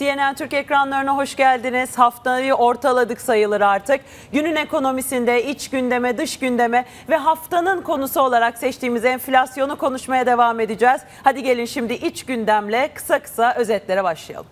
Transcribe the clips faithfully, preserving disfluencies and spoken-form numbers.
C N N Türk ekranlarına hoş geldiniz. Haftayı ortaladık sayılır artık. Günün ekonomisinde iç gündeme, dış gündeme ve haftanın konusu olarak seçtiğimiz enflasyonu konuşmaya devam edeceğiz. Hadi gelin şimdi iç gündemle kısa kısa özetlere başlayalım.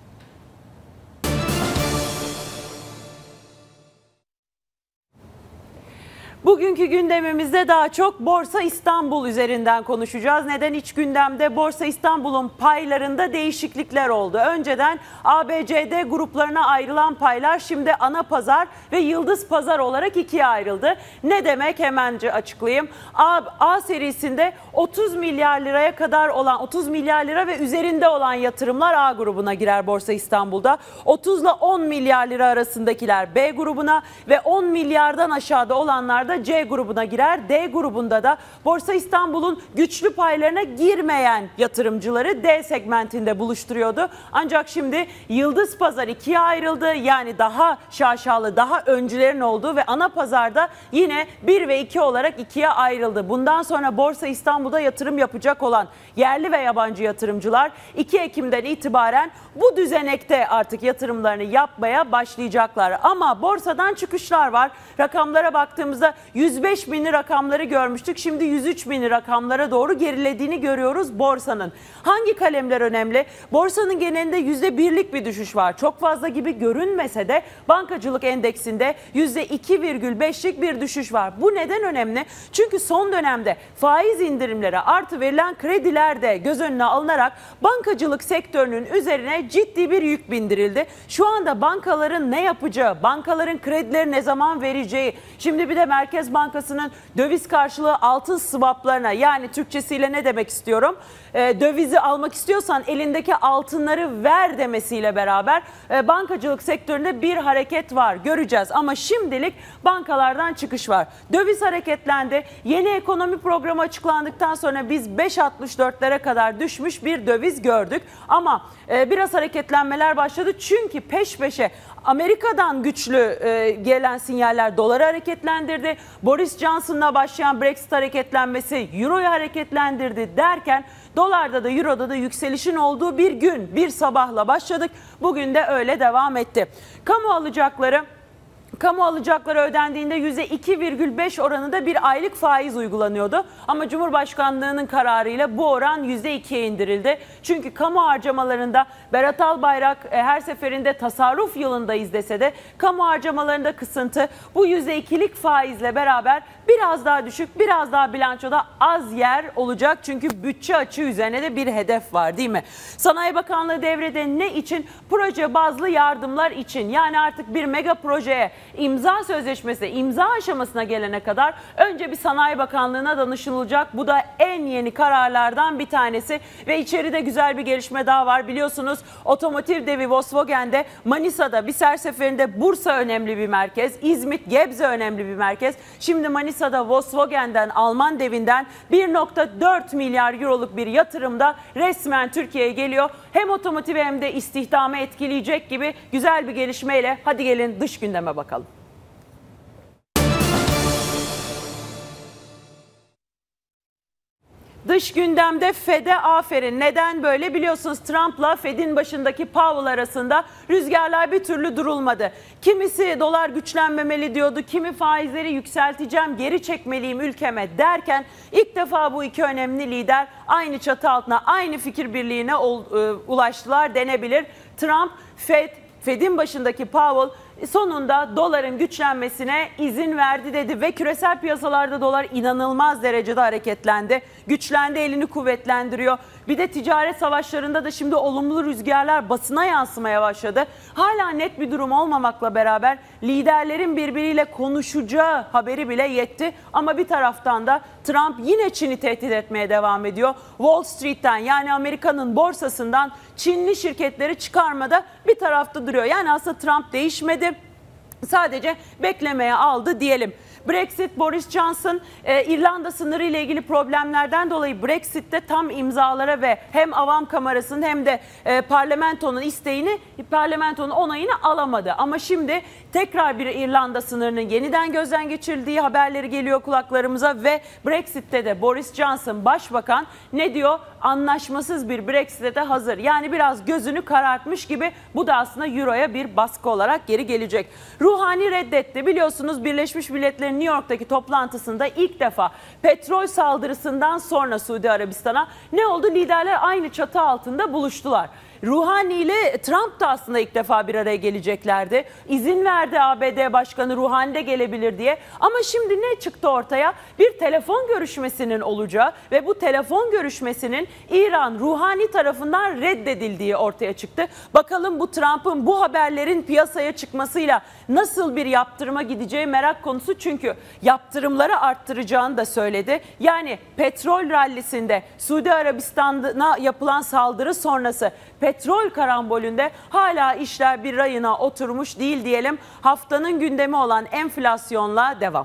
Bugünkü gündemimizde daha çok Borsa İstanbul üzerinden konuşacağız. Neden iç gündemde? Borsa İstanbul'un paylarında değişiklikler oldu. Önceden A B C D gruplarına ayrılan paylar şimdi ana pazar ve yıldız pazar olarak ikiye ayrıldı. Ne demek? Hemence açıklayayım. A, A serisinde otuz milyar liraya kadar olan, otuz milyar lira ve üzerinde olan yatırımlar A grubuna girer Borsa İstanbul'da. otuz ile on milyar lira arasındakiler B grubuna ve on milyardan aşağıda olanlar da C grubuna girer. D grubunda da Borsa İstanbul'un güçlü paylarına girmeyen yatırımcıları D segmentinde buluşturuyordu. Ancak şimdi yıldız pazar ikiye ayrıldı. Yani daha şaşalı, daha öncülerin olduğu ve ana pazarda yine bir ve iki olarak ikiye ayrıldı. Bundan sonra Borsa İstanbul'da yatırım yapacak olan yerli ve yabancı yatırımcılar iki Ekim'den itibaren bu düzenekte artık yatırımlarını yapmaya başlayacaklar. Ama borsadan çıkışlar var. Rakamlara baktığımızda yüz beş binli rakamları görmüştük. Şimdi yüz üç binli rakamlara doğru gerilediğini görüyoruz borsanın. Hangi kalemler önemli? Borsanın genelinde yüzde birlik bir düşüş var. Çok fazla gibi görünmese de bankacılık endeksinde yüzde iki virgül beşlik bir düşüş var. Bu neden önemli? Çünkü son dönemde faiz indirimleri artı verilen krediler de göz önüne alınarak bankacılık sektörünün üzerine ciddi bir yük bindirildi. Şu anda bankaların ne yapacağı, bankaların kredileri ne zaman vereceği, şimdi bir de Merkez Bankası'nın döviz karşılığı altın swaplarına, yani Türkçesiyle ne demek istiyorum? E, dövizi almak istiyorsan elindeki altınları ver demesiyle beraber e, bankacılık sektöründe bir hareket var, göreceğiz. Ama şimdilik bankalardan çıkış var. Döviz hareketlendi. Yeni ekonomi programı açıklandıktan sonra biz beş altmış dörtlere kadar düşmüş bir döviz gördük. Ama e, biraz hareketlenmeler başladı. Çünkü peş peşe Amerika'dan güçlü e, gelen sinyaller doları hareketlendirdi. Boris Johnson'la başlayan Brexit hareketlenmesi Euro'yu hareketlendirdi derken dolarda da Euro'da da yükselişin olduğu bir gün, bir sabahla başladık. Bugün de öyle devam etti. Kamu alacakları Kamu alacakları ödendiğinde yüzde iki virgül beş oranında bir aylık faiz uygulanıyordu. Ama Cumhurbaşkanlığı'nın kararıyla bu oran yüzde ikiye indirildi. Çünkü kamu harcamalarında Berat Albayrak her seferinde tasarruf yılındayız dese de kamu harcamalarında kısıntı, bu yüzde ikilik faizle beraber biraz daha düşük, biraz daha bilançoda az yer olacak. Çünkü bütçe açığı üzerine de bir hedef var, değil mi? Sanayi Bakanlığı devrede ne için? Proje bazlı yardımlar için. Yani artık bir mega projeye imza sözleşmesi, imza aşamasına gelene kadar önce bir Sanayi Bakanlığı'na danışılacak. Bu da en yeni kararlardan bir tanesi ve içeride güzel bir gelişme daha var. Biliyorsunuz otomotiv devi Volkswagen'de Manisa'da, bir her seferinde Bursa önemli bir merkez, İzmit, Gebze önemli bir merkez. Şimdi Manisa'da Volkswagen'den, Alman devinden bir virgül dört milyar euroluk bir yatırımda resmen Türkiye'ye geliyor. Hem otomotiv hem de istihdamı etkileyecek gibi güzel bir gelişmeyle hadi gelin dış gündeme bakalım. Dış gündemde Fed'e aferin. Neden böyle? Biliyorsunuz Trump'la Fed'in başındaki Powell arasında rüzgarlar bir türlü durulmadı. Kimisi dolar güçlenmemeli diyordu, kimi faizleri yükselteceğim, geri çekmeliyim ülkeme derken ilk defa bu iki önemli lider aynı çatı altına, aynı fikir birliğine ulaştılar denebilir. Trump, Fed, Fed'in başındaki Powell sonunda doların güçlenmesine izin verdi dedi ve küresel piyasalarda dolar inanılmaz derecede hareketlendi. Güçlendi, elini kuvvetlendiriyor. Bir de ticaret savaşlarında da şimdi olumlu rüzgarlar basına yansımaya başladı. Hala net bir durum olmamakla beraber liderlerin birbiriyle konuşacağı haberi bile yetti. Ama bir taraftan da Trump yine Çin'i tehdit etmeye devam ediyor. Wall Street'ten, yani Amerika'nın borsasından Çinli şirketleri çıkarmada bir tarafta duruyor. Yani aslında Trump değişmedi. Sadece beklemeye aldı diyelim. Brexit, Boris Johnson e, İrlanda sınırı ile ilgili problemlerden dolayı Brexit'te tam imzalara ve hem avam kamerasının hem de e, parlamentonun isteğini, parlamentonun onayını alamadı. Ama şimdi tekrar bir İrlanda sınırının yeniden gözden geçirildiği haberleri geliyor kulaklarımıza ve Brexit'te de Boris Johnson başbakan ne diyor? Anlaşmasız bir Brexit'e de hazır. Yani biraz gözünü karartmış gibi, bu da aslında Euro'ya bir baskı olarak geri gelecek. Rouhani reddetti. Biliyorsunuz Birleşmiş Milletler'in New York'taki toplantısında ilk defa petrol saldırısından sonra Suudi Arabistan'a ne oldu? Liderler aynı çatı altında buluştular. Rouhani ile Trump da aslında ilk defa bir araya geleceklerdi. İzin verdi A B D Başkanı Rouhani de gelebilir diye. Ama şimdi ne çıktı ortaya? Bir telefon görüşmesinin olacağı ve bu telefon görüşmesinin İran Rouhani tarafından reddedildiği ortaya çıktı. Bakalım bu Trump'ın bu haberlerin piyasaya çıkmasıyla nasıl bir yaptırıma gideceği merak konusu. Çünkü yaptırımları arttıracağını da söyledi. Yani petrol rallisinde Suudi Arabistan'a yapılan saldırı sonrası petrol karambolünde hala işler bir rayına oturmuş değil diyelim. Haftanın gündemi olan enflasyonla devam.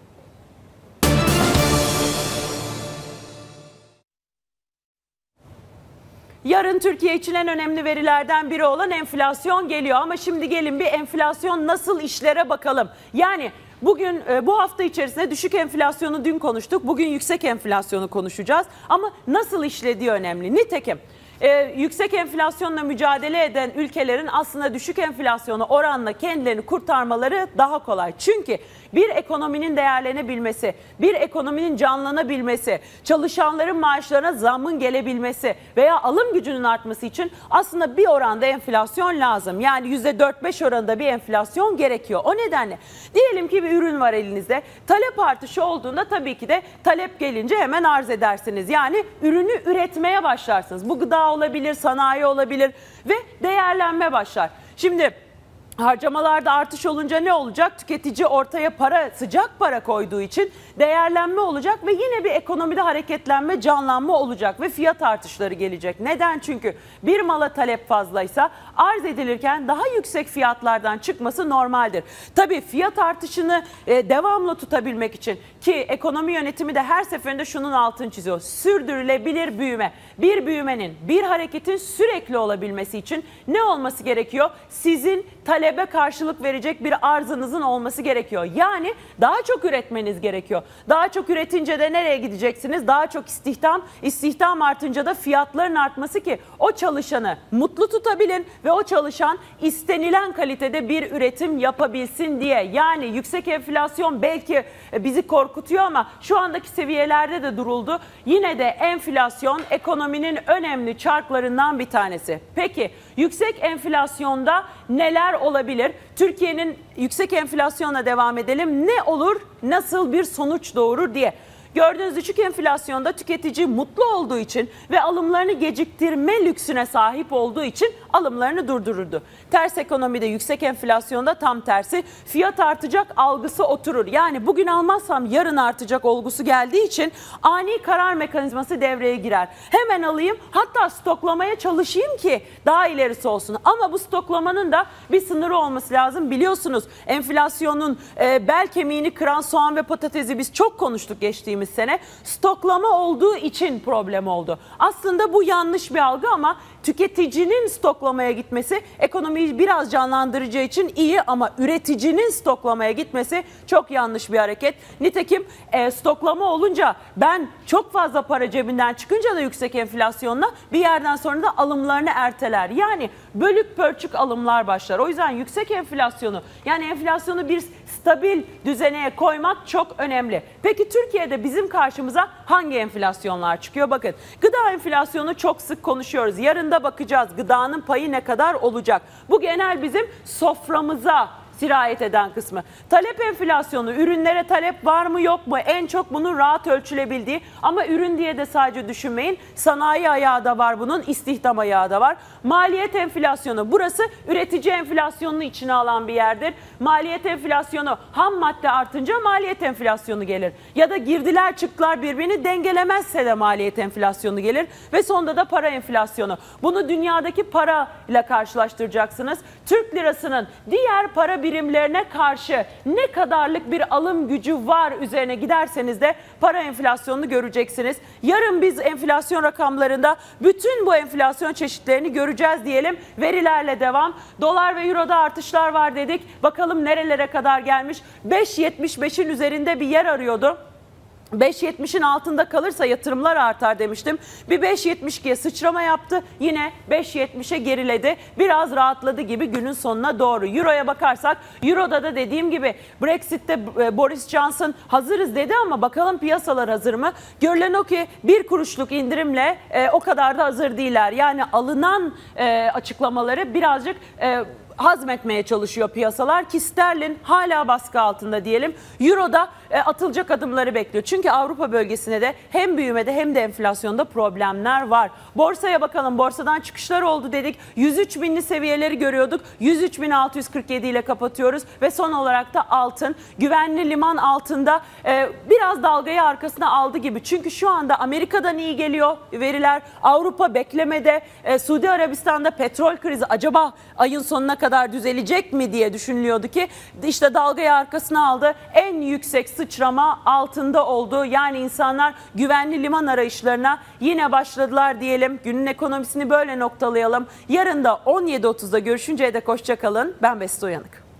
Yarın Türkiye için en önemli verilerden biri olan enflasyon geliyor. Ama şimdi gelin bir enflasyon nasıl işlere bakalım. Yani bugün, bu hafta içerisinde düşük enflasyonu dün konuştuk. Bugün yüksek enflasyonu konuşacağız. Ama nasıl işlediği önemli. Nitekim Ee, yüksek enflasyonla mücadele eden ülkelerin aslında düşük enflasyonu oranla kendilerini kurtarmaları daha kolay. Çünkü bir ekonominin değerlenebilmesi, bir ekonominin canlanabilmesi, çalışanların maaşlarına zammın gelebilmesi veya alım gücünün artması için aslında bir oranda enflasyon lazım. Yani yüzde dört beş oranında bir enflasyon gerekiyor. O nedenle diyelim ki bir ürün var elinizde. Talep artışı olduğunda tabii ki de talep gelince hemen arz edersiniz. Yani ürünü üretmeye başlarsınız. Bu gıda olabilir, sanayi olabilir ve değerlenme başlar. Şimdi harcamalarda artış olunca ne olacak? Tüketici ortaya para, sıcak para koyduğu için değerlenme olacak ve yine bir ekonomide hareketlenme, canlanma olacak ve fiyat artışları gelecek. Neden? Çünkü bir mala talep fazlaysa arz edilirken daha yüksek fiyatlardan çıkması normaldir. Tabii fiyat artışını e, devamlı tutabilmek için, ki ekonomi yönetimi de her seferinde şunun altını çiziyor. Sürdürülebilir büyüme. Bir büyümenin, bir hareketin sürekli olabilmesi için ne olması gerekiyor? Sizin talebe karşılık verecek bir arzınızın olması gerekiyor. Yani daha çok üretmeniz gerekiyor. Daha çok üretince de nereye gideceksiniz? Daha çok istihdam. İstihdam artınca da fiyatların artması ki o çalışanı mutlu tutabilin ve o çalışan istenilen kalitede bir üretim yapabilsin diye. Yani yüksek enflasyon belki bizi korkutuyor ama şu andaki seviyelerde de duruldu. Yine de enflasyon ekonominin önemli çarklarından bir tanesi. Peki yüksek enflasyonda neler olabilir? Türkiye'nin yüksek enflasyonla devam edelim. Ne olur? Nasıl bir sonuç doğurur diye. Gördüğünüz düşük enflasyonda tüketici mutlu olduğu için ve alımlarını geciktirme lüksüne sahip olduğu için alımlarını durdururdu. Ters ekonomide yüksek enflasyonda tam tersi, fiyat artacak algısı oturur. Yani bugün almazsam yarın artacak olgusu geldiği için ani karar mekanizması devreye girer. Hemen alayım, hatta stoklamaya çalışayım ki daha ilerisi olsun. Ama bu stoklamanın da bir sınırı olması lazım. Biliyorsunuz enflasyonun e, bel kemiğini kıran soğan ve patatesi biz çok konuştuk geçtiğimiz sene. Stoklama olduğu için problem oldu. Aslında bu yanlış bir algı ama tüketicinin stoklamaya gitmesi ekonomiyi biraz canlandıracağı için iyi ama üreticinin stoklamaya gitmesi çok yanlış bir hareket. Nitekim e, stoklama olunca ben çok fazla para cebinden çıkınca da yüksek enflasyonla bir yerden sonra da alımlarını erteler. Yani bölük pörçük alımlar başlar. O yüzden yüksek enflasyonu, yani enflasyonu bir stabil düzeneye koymak çok önemli. Peki Türkiye'de bizim karşımıza hangi enflasyonlar çıkıyor? Bakın, gıda enflasyonu çok sık konuşuyoruz. Yarın da bakacağız gıdanın payı ne kadar olacak. Bu genel bizim soframıza sirayet eden kısmı. Talep enflasyonu, ürünlere talep var mı yok mu? En çok bunun rahat ölçülebildiği, ama ürün diye de sadece düşünmeyin. Sanayi ayağı da var bunun, istihdam ayağı da var. Maliyet enflasyonu, burası üretici enflasyonunu içine alan bir yerdir. Maliyet enflasyonu, ham madde artınca maliyet enflasyonu gelir. Ya da girdiler çıktılar birbirini dengelemezse de maliyet enflasyonu gelir. Ve sonunda da para enflasyonu. Bunu dünyadaki para ile karşılaştıracaksınız. Türk lirasının diğer para bir birimlerine karşı ne kadarlık bir alım gücü var üzerine giderseniz de para enflasyonunu göreceksiniz. Yarın biz enflasyon rakamlarında bütün bu enflasyon çeşitlerini göreceğiz diyelim. Verilerle devam. Dolar ve Euro'da artışlar var dedik. Bakalım nerelere kadar gelmiş. beş yetmiş beşin üzerinde bir yer arıyordu. beş yetmişin altında kalırsa yatırımlar artar demiştim. Bir beş yetmiş ikiye sıçrama yaptı. Yine beş yetmişe geriledi. Biraz rahatladı gibi günün sonuna doğru. Euro'ya bakarsak, Euro'da da dediğim gibi Brexit'te Boris Johnson hazırız dedi ama bakalım piyasalar hazır mı? Görülen o ki bir kuruşluk indirimle e, o kadar da hazır değiller. Yani alınan e, açıklamaları birazcık E, hazmetmeye çalışıyor piyasalar ki sterlin hala baskı altında diyelim. Euro'da e, atılacak adımları bekliyor. Çünkü Avrupa bölgesinde de hem büyümede hem de enflasyonda problemler var. Borsaya bakalım. Borsadan çıkışlar oldu dedik. yüz üç binli seviyeleri görüyorduk. yüz üç bin altı yüz kırk yedi ile kapatıyoruz ve son olarak da altın. Güvenli liman altında e, biraz dalgayı arkasına aldı gibi. Çünkü şu anda Amerika'dan iyi geliyor veriler. Avrupa beklemede. E, Suudi Arabistan'da petrol krizi acaba ayın sonuna kadar düzelecek mi diye düşünülüyordu ki işte dalgayı arkasına aldı. En yüksek sıçrama altında oldu. Yani insanlar güvenli liman arayışlarına yine başladılar diyelim. Günün ekonomisini böyle noktalayalım. Yarın da on yedi otuzda görüşünceye dek hoşça kalın. Ben Beste Uyanık.